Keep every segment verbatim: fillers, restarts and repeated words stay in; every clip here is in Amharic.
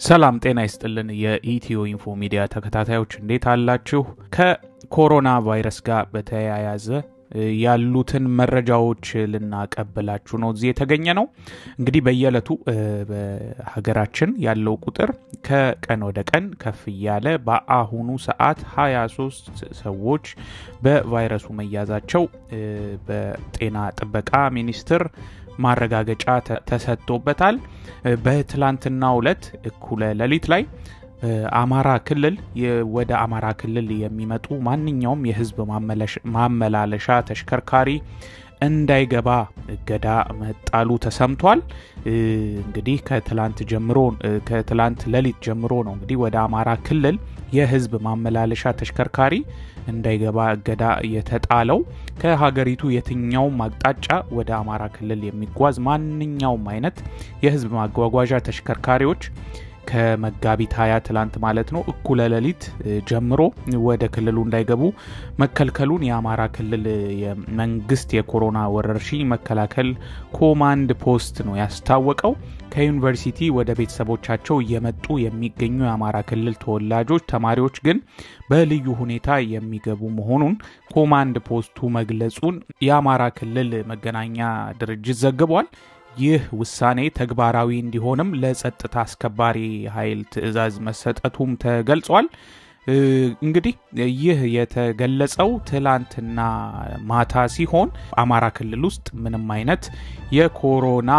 ሰላም ጤና ይስጥልን የኢትዮ ኢንፎ ሚዲያ ተከታታዮች እንዴት አላችሁ? ከኮሮና ቫይረስ ጋር በተያያዘ ያሉትን መረጃዎች ልናቀበላችሁ ነው እዚህ የተገኘ ነው። እንግዲህ በየዕለቱ በሀገራችን ያለው ቁጥር ከቀን ወደ ቀን ከፍ ያለ በአሁኑ ሰዓት ሃያ ሶስት ሰዎች በቫይረሱ መያዛቸው በጤና ጥበቃ ሚኒስቴር ማረጋገጫ ተሰጥቶበታል። በትላንትናው ዕለት እኩለ ሌሊት ላይ አማራ ክልል ወደ አማራ ክልል የሚመጡ ማንኛውም የህዝብ ማመላለሻ ተሽከርካሪ እንዳይገባ እገዳ መጣሉ ተሰምቷል። እንግዲህ ከትላንት ጀምሮ ከትላንት ሌሊት ጀምሮ ነው እንግዲህ ወደ አማራ ክልል የህዝብ ማመላለሻ ተሽከርካሪ እንዳይገባ እገዳ የተጣለው። ከሀገሪቱ የትኛውም አቅጣጫ ወደ አማራ ክልል የሚጓዝ ማንኛውም አይነት የህዝብ ማጓጓዣ ተሽከርካሪዎች ከመጋቢት ሃያ ትላንት ማለት ነው እኩለ ሌሊት ጀምሮ ወደ ክልሉ እንዳይገቡ መከልከሉን የአማራ ክልል የመንግስት የኮሮና ወረርሽኝ መከላከል ኮማንድ ፖስት ነው ያስታወቀው። ከዩኒቨርሲቲ ወደ ቤተሰቦቻቸው እየመጡ የሚገኙ የአማራ ክልል ተወላጆች ተማሪዎች ግን በልዩ ሁኔታ የሚገቡ መሆኑን ኮማንድ ፖስቱ መግለጹን የአማራ ክልል መገናኛ ድርጅት ዘግቧል። ይህ ውሳኔ ተግባራዊ እንዲሆንም ለጸጥታ አስከባሪ ኃይል ትዕዛዝ መሰጠቱም ተገልጿል። እንግዲህ ይህ የተገለጸው ትላንትና ማታ ሲሆን አማራ ክልል ውስጥ ምንም አይነት የኮሮና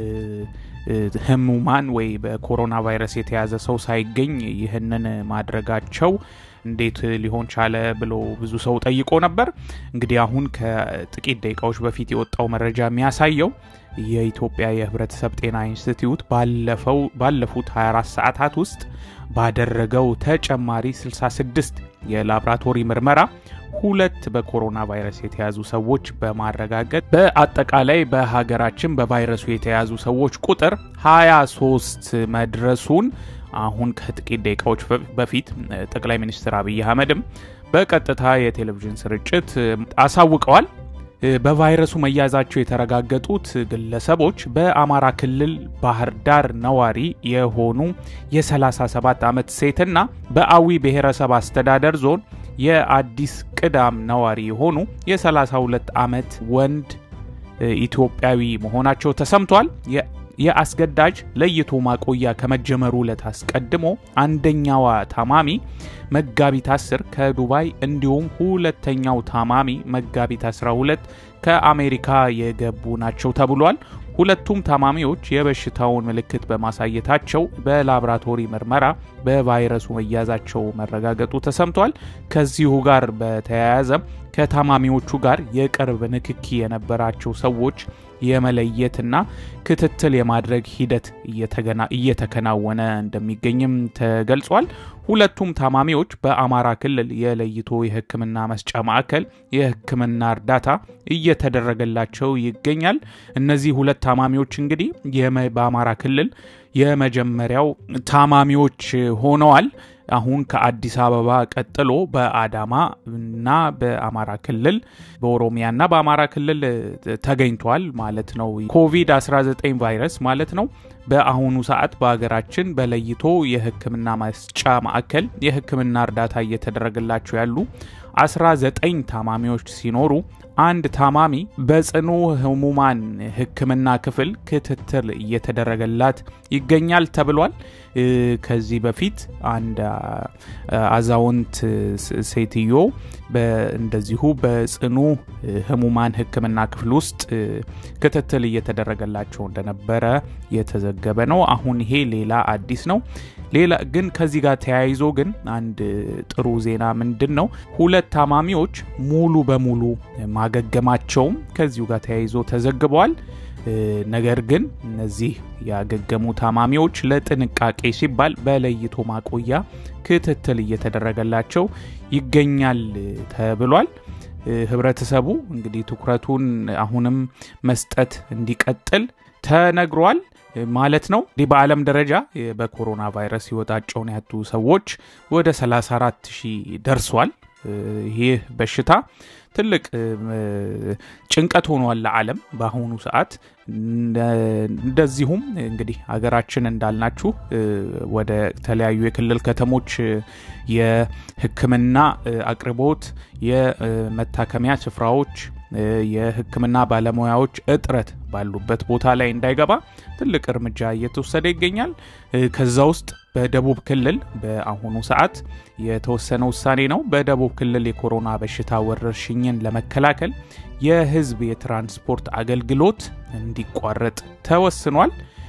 ህሙማን ወይ በኮሮና ቫይረስ የተያዘ ሰው ሳይገኝ ይህንን ማድረጋቸው እንዴት ሊሆን ቻለ ብሎ ብዙ ሰው ጠይቆ ነበር። እንግዲህ አሁን ከጥቂት ደቂቃዎች በፊት የወጣው መረጃ የሚያሳየው የኢትዮጵያ የህብረተሰብ ጤና ኢንስቲትዩት ባለፈው ባለፉት ሃያ አራት ሰዓታት ውስጥ ባደረገው ተጨማሪ ስልሳ ስድስት የላብራቶሪ ምርመራ ሁለት በኮሮና ቫይረስ የተያዙ ሰዎች በማረጋገጥ በአጠቃላይ በሀገራችን በቫይረሱ የተያዙ ሰዎች ቁጥር ሃያ ሶስት መድረሱን አሁን ከጥቂት ደቂቃዎች በፊት ጠቅላይ ሚኒስትር አብይ አህመድም በቀጥታ የቴሌቪዥን ስርጭት አሳውቀዋል። በቫይረሱ መያዛቸው የተረጋገጡት ግለሰቦች በአማራ ክልል ባህር ዳር ነዋሪ የሆኑ የ37 ዓመት ሴትና በአዊ ብሔረሰብ አስተዳደር ዞን የአዲስ ቅዳም ነዋሪ የሆኑ የ32 ዓመት ወንድ ኢትዮጵያዊ መሆናቸው ተሰምቷል። የአስገዳጅ ለይቶ ማቆያ ከመጀመሩ ለታስቀድሞ አንደኛዋ ታማሚ መጋቢት አስር ከዱባይ እንዲሁም ሁለተኛው ታማሚ መጋቢት አስራ ሁለት ከአሜሪካ የገቡ ናቸው ተብሏል። ሁለቱም ታማሚዎች የበሽታውን ምልክት በማሳየታቸው በላብራቶሪ ምርመራ በቫይረሱ መያዛቸው መረጋገጡ ተሰምቷል። ከዚሁ ጋር በተያያዘ ከታማሚዎቹ ጋር የቅርብ ንክኪ የነበራቸው ሰዎች የመለየትና ክትትል የማድረግ ሂደት እየተከናወነ እንደሚገኝም ተገልጿል። ሁለቱም ታማሚዎች በአማራ ክልል የለይቶ የሕክምና መስጫ ማዕከል የሕክምና እርዳታ እየተደረገላቸው ይገኛል። እነዚህ ሁለት ታማሚዎች እንግዲህ በአማራ ክልል የመጀመሪያው ታማሚዎች ሆነዋል። አሁን ከአዲስ አበባ ቀጥሎ በአዳማ እና በአማራ ክልል በኦሮሚያና በአማራ ክልል ተገኝቷል ማለት ነው ኮቪድ አስራ ዘጠኝ ቫይረስ ማለት ነው። በአሁኑ ሰዓት በአገራችን በለይቶ የሕክምና መስጫ ማዕከል የሕክምና እርዳታ እየተደረገላቸው ያሉ አስራ ዘጠኝ ታማሚዎች ሲኖሩ አንድ ታማሚ በጽኑ ህሙማን ሕክምና ክፍል ክትትል እየተደረገላት ይገኛል ተብሏል። ከዚህ በፊት አንድ አዛውንት ሴትዮ እንደዚሁ በጽኑ ህሙማን ሕክምና ክፍል ውስጥ ክትትል እየተደረገላቸው እንደነበረ የተዘገበ ነው። አሁን ይሄ ሌላ አዲስ ነው። ሌላ ግን ከዚህ ጋር ተያይዞ ግን አንድ ጥሩ ዜና ምንድነው? ሁለት ታማሚዎች ሙሉ በሙሉ ማገገማቸውም ከዚሁ ጋር ተያይዞ ተዘግቧል። ነገር ግን እነዚህ ያገገሙ ታማሚዎች ለጥንቃቄ ሲባል በለይቶ ማቆያ ክትትል እየተደረገላቸው ይገኛል ተብሏል። ህብረተሰቡ እንግዲህ ትኩረቱን አሁንም መስጠት እንዲቀጥል ተነግሯል ማለት ነው። በዓለም ደረጃ በኮሮና ቫይረስ ህይወታቸውን ያጡ ሰዎች ወደ ሰላሳ አራት ሺህ ደርሷል። ይህ በሽታ ትልቅ ጭንቀት ሆኗል ለዓለም በአሁኑ ሰዓት። እንደዚሁም እንግዲህ ሀገራችን እንዳልናችሁ ወደ ተለያዩ የክልል ከተሞች የሕክምና አቅርቦት የመታከሚያ ስፍራዎች የሕክምና ባለሙያዎች እጥረት ባሉበት ቦታ ላይ እንዳይገባ ትልቅ እርምጃ እየተወሰደ ይገኛል። ከዛ ውስጥ በደቡብ ክልል በአሁኑ ሰዓት የተወሰነ ውሳኔ ነው። በደቡብ ክልል የኮሮና በሽታ ወረርሽኝን ለመከላከል የህዝብ የትራንስፖርት አገልግሎት እንዲቋረጥ ተወስኗል።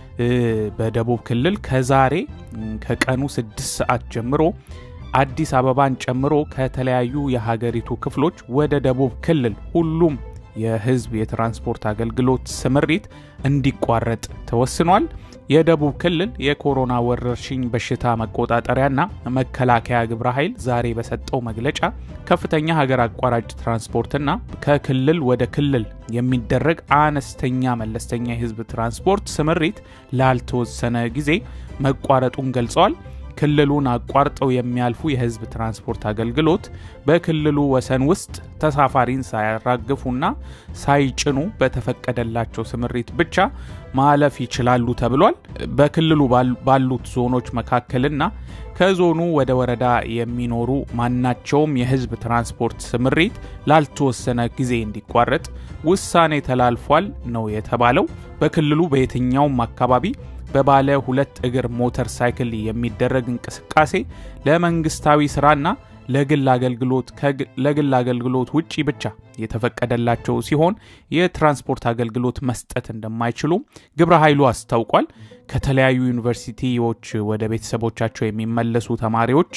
በደቡብ ክልል ከዛሬ ከቀኑ ስድስት ሰዓት ጀምሮ አዲስ አበባን ጨምሮ ከተለያዩ የሀገሪቱ ክፍሎች ወደ ደቡብ ክልል ሁሉም የህዝብ የትራንስፖርት አገልግሎት ስምሪት እንዲቋረጥ ተወስኗል። የደቡብ ክልል የኮሮና ወረርሽኝ በሽታ መቆጣጠሪያና መከላከያ ግብረ ኃይል ዛሬ በሰጠው መግለጫ ከፍተኛ ሀገር አቋራጭ ትራንስፖርትና ከክልል ወደ ክልል የሚደረግ አነስተኛ መለስተኛ የህዝብ ትራንስፖርት ስምሪት ላልተወሰነ ጊዜ መቋረጡን ገልጸዋል። ክልሉን አቋርጠው የሚያልፉ የህዝብ ትራንስፖርት አገልግሎት በክልሉ ወሰን ውስጥ ተሳፋሪን ሳያራግፉና ሳይጭኑ በተፈቀደላቸው ስምሪት ብቻ ማለፍ ይችላሉ ተብሏል። በክልሉ ባሉት ዞኖች መካከልና ከዞኑ ወደ ወረዳ የሚኖሩ ማናቸውም የህዝብ ትራንስፖርት ስምሪት ላልተወሰነ ጊዜ እንዲቋረጥ ውሳኔ ተላልፏል ነው የተባለው። በክልሉ በየትኛውም አካባቢ በባለ ሁለት እግር ሞተር ሳይክል የሚደረግ እንቅስቃሴ ለመንግስታዊ ስራና ለግል አገልግሎት ለግል አገልግሎት ውጪ ብቻ የተፈቀደላቸው ሲሆን የትራንስፖርት አገልግሎት መስጠት እንደማይችሉ ግብረ ኃይሉ አስታውቋል። ከተለያዩ ዩኒቨርሲቲዎች ወደ ቤተሰቦቻቸው የሚመለሱ ተማሪዎች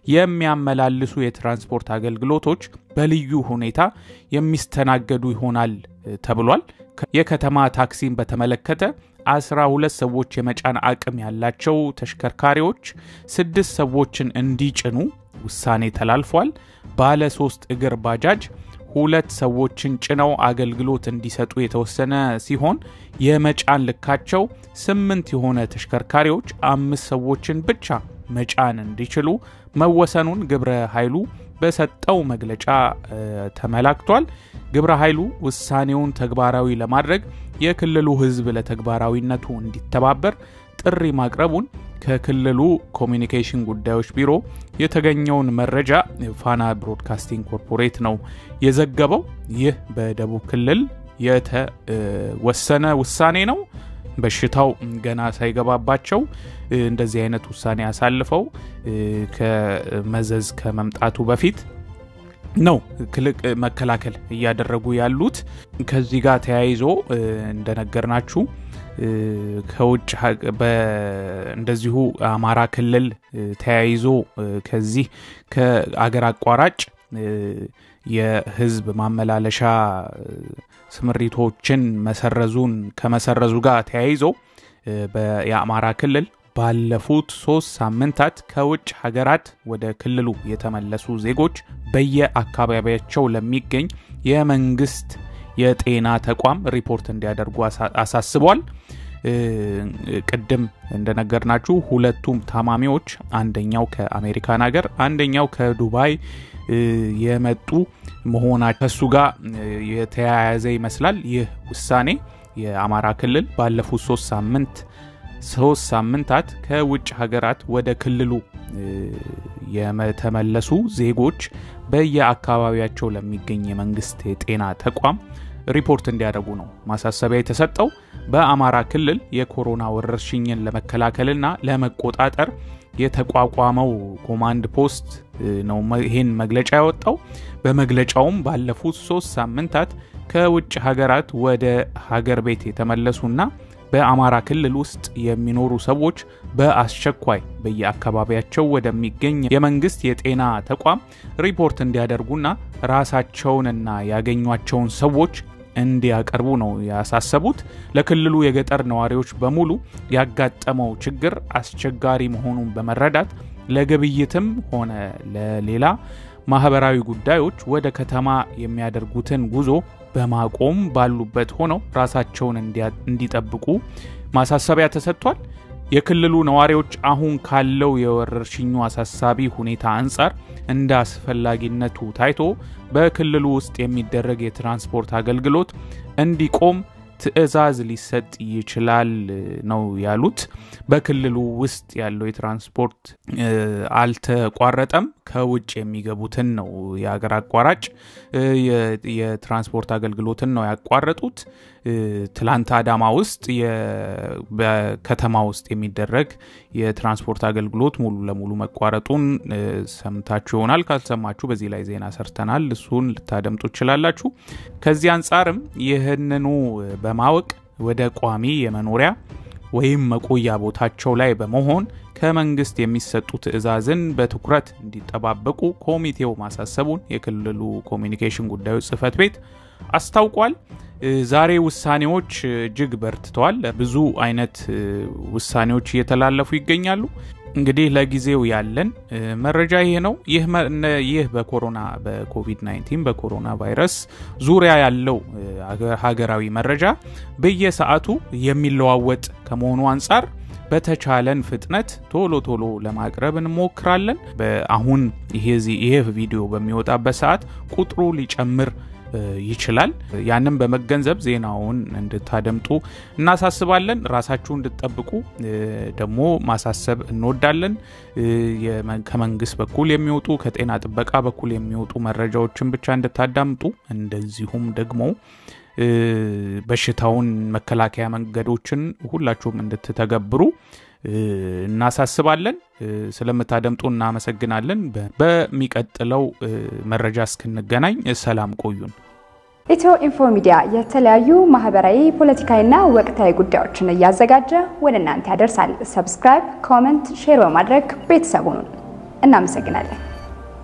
የሚያመላልሱ የትራንስፖርት አገልግሎቶች በልዩ ሁኔታ የሚስተናገዱ ይሆናል ተብሏል። የከተማ ታክሲን በተመለከተ አስራ ሁለት ሰዎች የመጫን አቅም ያላቸው ተሽከርካሪዎች ስድስት ሰዎችን እንዲጭኑ ውሳኔ ተላልፏል። ባለ ሶስት እግር ባጃጅ ሁለት ሰዎችን ጭነው አገልግሎት እንዲሰጡ የተወሰነ ሲሆን የመጫን ልካቸው ስምንት የሆነ ተሽከርካሪዎች አምስት ሰዎችን ብቻ መጫን እንዲችሉ መወሰኑን ግብረ ኃይሉ በሰጠው መግለጫ ተመላክቷል። ግብረ ኃይሉ ውሳኔውን ተግባራዊ ለማድረግ የክልሉ ህዝብ ለተግባራዊነቱ እንዲተባበር ጥሪ ማቅረቡን ከክልሉ ኮሚኒኬሽን ጉዳዮች ቢሮ የተገኘውን መረጃ ፋና ብሮድካስቲንግ ኮርፖሬት ነው የዘገበው። ይህ በደቡብ ክልል የተወሰነ ውሳኔ ነው። በሽታው ገና ሳይገባባቸው እንደዚህ አይነት ውሳኔ ያሳልፈው ከመዘዝ ከመምጣቱ በፊት ነው ክልቅ መከላከል እያደረጉ ያሉት። ከዚህ ጋር ተያይዞ እንደነገርናችሁ ከውጭ እንደዚሁ አማራ ክልል ተያይዞ ከዚህ ከአገር አቋራጭ የህዝብ ማመላለሻ ስምሪቶችን መሰረዙን ከመሰረዙ ጋር ተያይዞ በአማራ ክልል ባለፉት ሶስት ሳምንታት ከውጭ ሀገራት ወደ ክልሉ የተመለሱ ዜጎች በየአካባቢያቸው ለሚገኝ የመንግስት የጤና ተቋም ሪፖርት እንዲያደርጉ አሳስቧል። ቅድም እንደነገርናችሁ ሁለቱም ታማሚዎች አንደኛው ከአሜሪካን ሀገር አንደኛው ከዱባይ የመጡ መሆናቸው ከሱ ጋር የተያያዘ ይመስላል። ይህ ውሳኔ የአማራ ክልል ባለፉት ሶስት ሳምንት ሶስት ሳምንታት ከውጭ ሀገራት ወደ ክልሉ የተመለሱ ዜጎች በየአካባቢያቸው ለሚገኝ የመንግስት የጤና ተቋም ሪፖርት እንዲያደርጉ ነው ማሳሰቢያ የተሰጠው። በአማራ ክልል የኮሮና ወረርሽኝን ለመከላከልና ለመቆጣጠር የተቋቋመው ኮማንድ ፖስት ነው ይሄን መግለጫ ያወጣው። በመግለጫውም ባለፉት ሶስት ሳምንታት ከውጭ ሀገራት ወደ ሀገር ቤት የተመለሱና በአማራ ክልል ውስጥ የሚኖሩ ሰዎች በአስቸኳይ በየአካባቢያቸው ወደሚገኝ የመንግስት የጤና ተቋም ሪፖርት እንዲያደርጉና ራሳቸውንና ያገኟቸውን ሰዎች እንዲያቀርቡ ነው ያሳሰቡት። ለክልሉ የገጠር ነዋሪዎች በሙሉ ያጋጠመው ችግር አስቸጋሪ መሆኑን በመረዳት ለግብይትም ሆነ ለሌላ ማህበራዊ ጉዳዮች ወደ ከተማ የሚያደርጉትን ጉዞ በማቆም ባሉበት ሆነው ራሳቸውን እንዲጠብቁ ማሳሰቢያ ተሰጥቷል። የክልሉ ነዋሪዎች አሁን ካለው የወረርሽኙ አሳሳቢ ሁኔታ አንፃር እንደ አስፈላጊነቱ ታይቶ በክልሉ ውስጥ የሚደረግ የትራንስፖርት አገልግሎት እንዲቆም ትዕዛዝ ሊሰጥ ይችላል ነው ያሉት። በክልሉ ውስጥ ያለው የትራንስፖርት አልተቋረጠም፣ ከውጭ የሚገቡትን ነው የሀገር አቋራጭ የትራንስፖርት አገልግሎትን ነው ያቋረጡት። ትላንት አዳማ ውስጥ በከተማ ውስጥ የሚደረግ የትራንስፖርት አገልግሎት ሙሉ ለሙሉ መቋረጡን ሰምታችሁ ይሆናል። ካልሰማችሁ በዚህ ላይ ዜና ሰርተናል፣ እሱን ልታደምጡ ትችላላችሁ። ከዚህ አንፃርም ይህንኑ በማወቅ ወደ ቋሚ የመኖሪያ ወይም መቆያ ቦታቸው ላይ በመሆን ከመንግስት የሚሰጡ ትዕዛዝን በትኩረት እንዲጠባበቁ ኮሚቴው ማሳሰቡን የክልሉ ኮሚኒኬሽን ጉዳዮች ጽህፈት ቤት አስታውቋል። ዛሬ ውሳኔዎች እጅግ በርትተዋል። ብዙ አይነት ውሳኔዎች እየተላለፉ ይገኛሉ። እንግዲህ ለጊዜው ያለን መረጃ ይሄ ነው። ይህ ይህ በኮሮና በኮቪድ ናይንቲን በኮሮና ቫይረስ ዙሪያ ያለው ሀገራዊ መረጃ በየሰዓቱ የሚለዋወጥ ከመሆኑ አንፃር በተቻለን ፍጥነት ቶሎ ቶሎ ለማቅረብ እንሞክራለን። በአሁን ይሄ ይሄ ቪዲዮ በሚወጣበት ሰዓት ቁጥሩ ሊጨምር ይችላል። ያንን በመገንዘብ ዜናውን እንድታደምጡ እናሳስባለን። ራሳችሁን እንድትጠብቁ ደግሞ ማሳሰብ እንወዳለን። ከመንግስት በኩል የሚወጡ ከጤና ጥበቃ በኩል የሚወጡ መረጃዎችን ብቻ እንድታዳምጡ፣ እንደዚሁም ደግሞ በሽታውን መከላከያ መንገዶችን ሁላችሁም እንድትተገብሩ እናሳስባለን። ስለምታደምጡ እናመሰግናለን። በሚቀጥለው መረጃ እስክንገናኝ ሰላም ቆዩን። ኢትዮ ኢንፎ ሚዲያ የተለያዩ ማህበራዊ፣ ፖለቲካዊና ወቅታዊ ጉዳዮችን ያዘጋጀ ወደ እናንተ ያደርሳል። ሰብስክራይብ፣ ኮሜንት፣ ሼር በማድረግ ቤተሰቡን እናመሰግናለን።